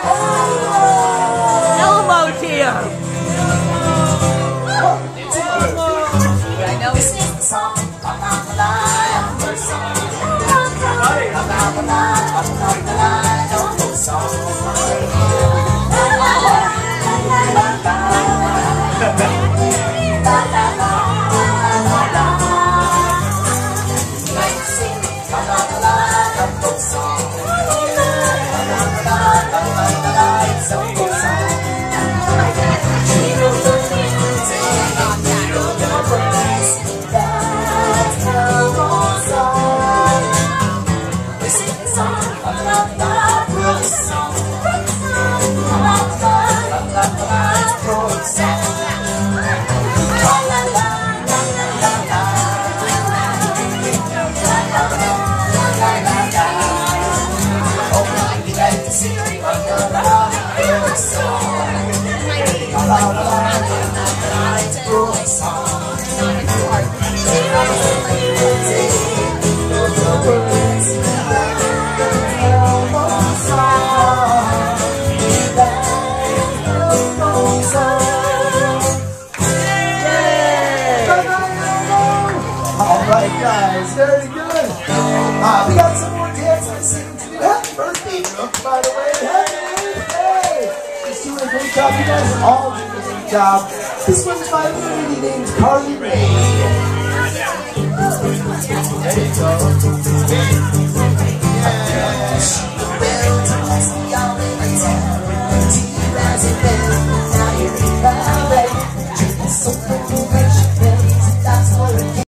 Elmo tear. Alright guys, very good. We got some more dance and singing to do. Happy birthday, Brooke, by the way. Happy birthday! She's doing a great job. You guys all doing a great job. This one's by a lady named Carly Rae. There you go.